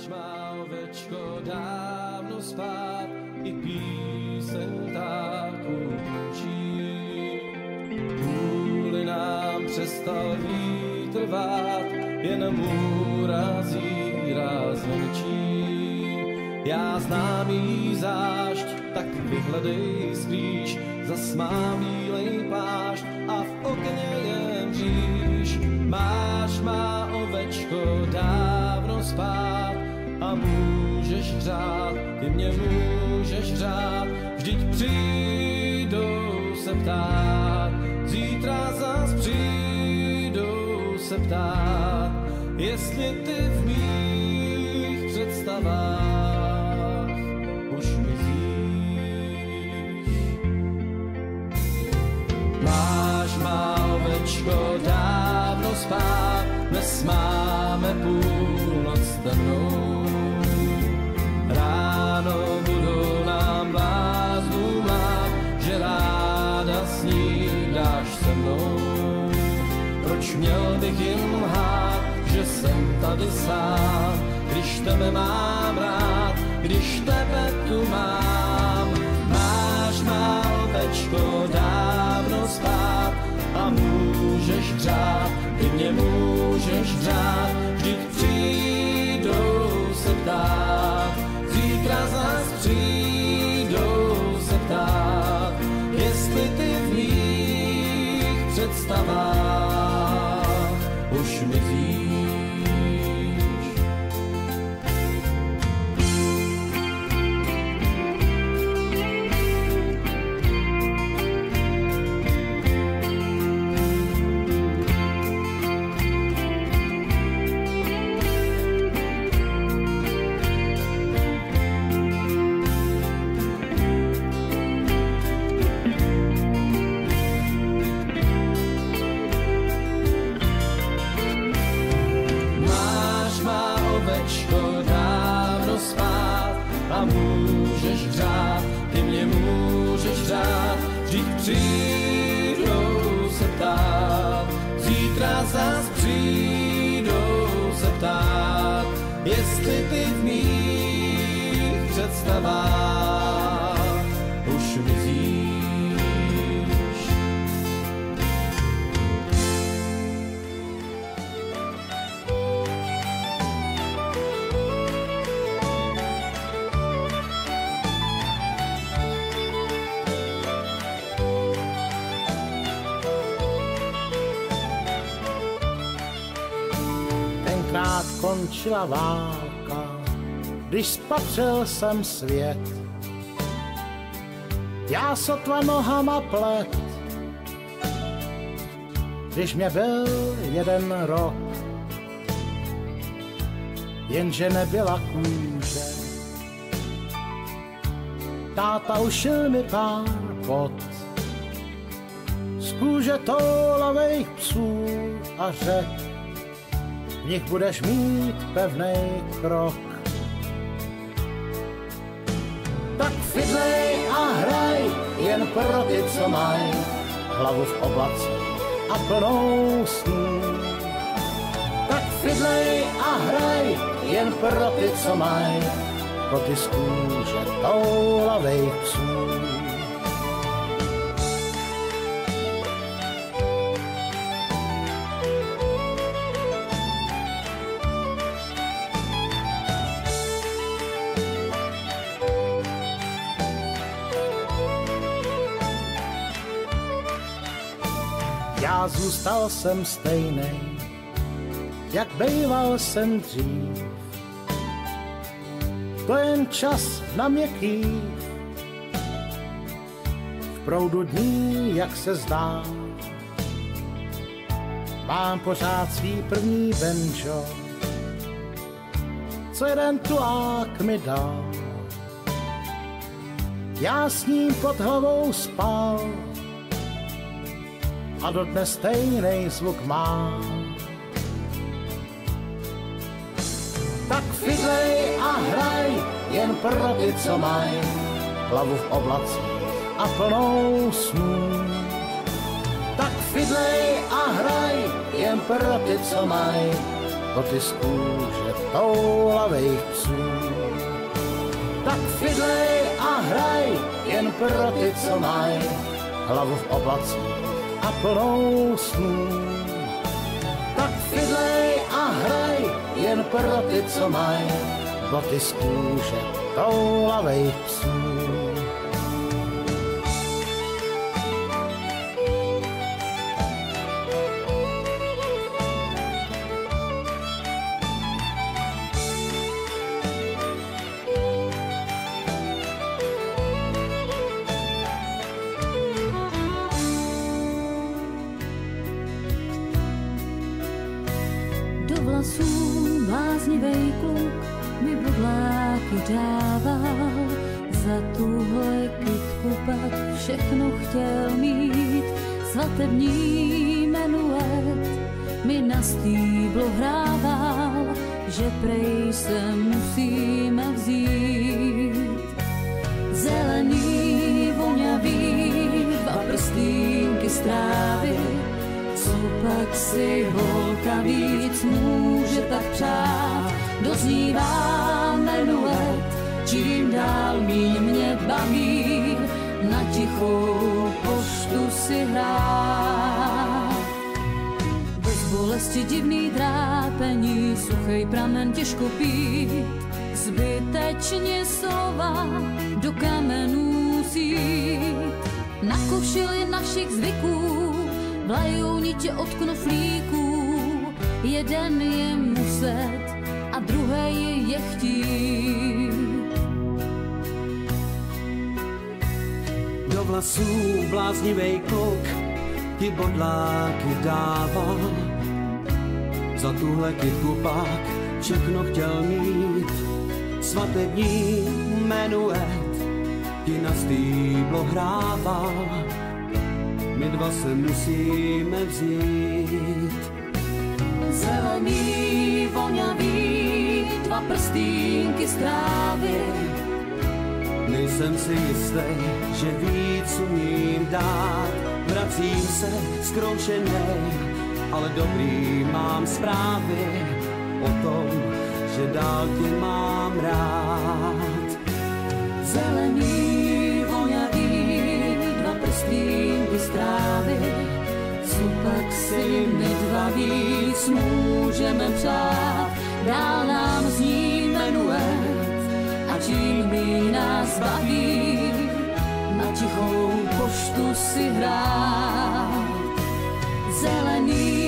Máš má ovečko dávno spát, i píseň táku končí. Kvůli nám přestal vítr vát, jen můrazí ráz vlčí. Já znám jí zášť, tak vyhledej skrýš, zas mám bílej plášť a v okně jen mříž. Máš má ovečko dávno spát a můžeš hřát, ty mě můžeš hřát, vždyť přijdou se ptát, zítra zas přijdou se ptát, jestli ty v mých představách už mizíš. Máš má ovečko dávno spát, dnes máme půlnoc temnou. Ráno budou nám bláznů mlát, že ráda snídáš se mnou. Proč měl bych jim lhát, že jsem tady sám, když tebe mám rád, když tebe tu mám. Máš má ovečko dávno spát a můžeš hřát, ty mě můžeš hřát, vždyť přijdou se ptát, zítra zas přijdou se ptát, jestli ty v mých představách už mizíš. Můžeš hřát, ty mě můžeš hřát, vždyť přijdou se ptát, zítra zas přijdou se ptát, jestli ty v mých představách už mizíš. Tenkrát končila válka, když spatřil jsem svět. Já sotva nohama plet, když mě byl 1 rok. Jenže nebyla kůže, táta ušil mi pár pot. Z kůže toulavejch psů a řek, v nich budeš mít pevnej krok. Tak fidlej a hraj jen pro ty, co mají hlavu v oblacích a plnou snů. Tak fidlej a hraj jen pro ty, co mají koty z kůže toulavejch psů. Já zůstal jsem stejnej, jak bejval jsem dřív. To jen čas na měkký, v proudu dní, jak se zdá. Mám pořád svý první banjo, co jeden tulák mi dal. Já s ním pod hlavou spal a dodnes stejnej zvuk mám. Tak fidlej a hraj jen pro ty, co mají hlavu v oblacích a plnou snů. Tak fidlej a hraj jen pro ty, co mají boty z kůže toulavých psů. Tak fidlej a hraj jen pro ty, co mají hlavu v oblacích a plnou snů. Tak fidlej a hraj jen pro ty, co mají boty z kůže toulavých psů. Do vlasů bláznivej kluk mi bodláky dával, za tuhle kytku pak všechno chtěl mít. Svatební menuet mi na stýblo hrával, že prej se musíme vzít. Zelený, voňavý, dva prstínky strávy, co pak si holka víc může tak přát. Doznívá menuet, čím dál míň mě baví, na tichou poštu si hrát. Bez bolesti divný trápení, suchej pramen těžko pít, zbytečně slova do kamenů sít. Na košili našich zvyků vlajou nitě od knoflíků, jeden je muset a druhej je chtít. Do vlasů bláznivej kluk ti bodláky dával, za tuhle kytku pak všechno chtěl mít. Svatební menuet ti na stýblo hrával, my dva se musíme vzít. Zelený, voňavý, dva prstínky z trávy. Nejsem si jistý, že víc umím dát. Vracím se zkroušenej, ale dobrý mám zprávy o tom, že dál tě mám rád. Zelený, voňavý, dva prstínky z trávy, co pak si my dva víc můžeme přát. Dál nám zní menuet a čím míň nás baví, na tichou poštu si hrát. Zelený,